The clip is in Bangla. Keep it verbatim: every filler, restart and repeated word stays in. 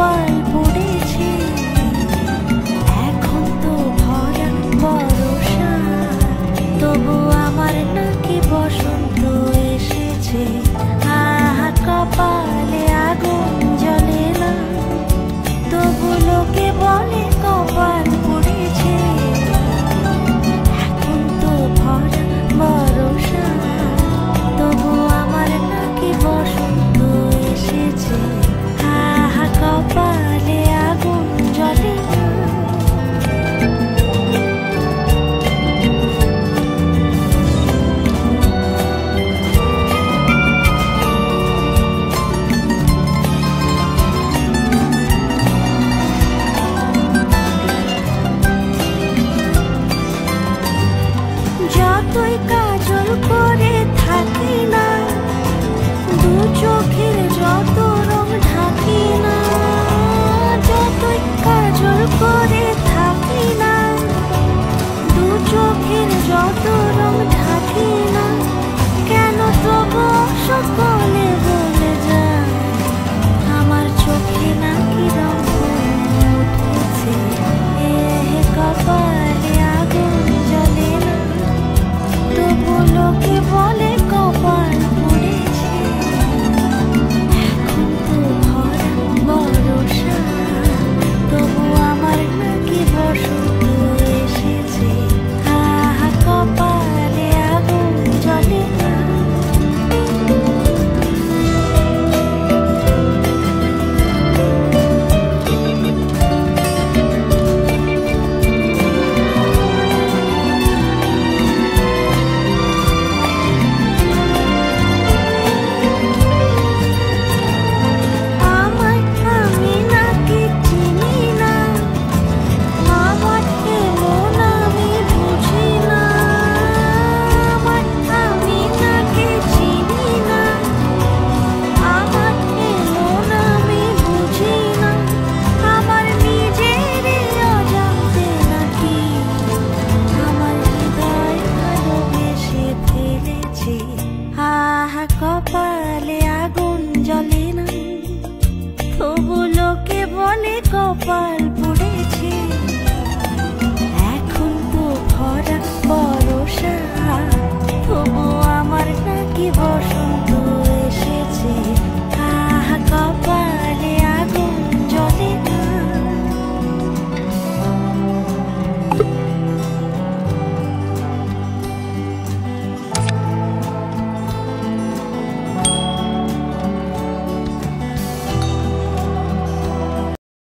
কপাল পড়েছে এখন তো ভরা বর্ষা, তবু আমার নাকি বসন্ত এসেছে। আহা কপালে আগুন জ্বলে না, তবু লোকে বলে কপাল পড়েছে এখন তো ভরা বর্ষা, তবু আমার নাকি বসন্ত এসেছে। আহা কপালে আগুন জ্বলে না। যতই কাজল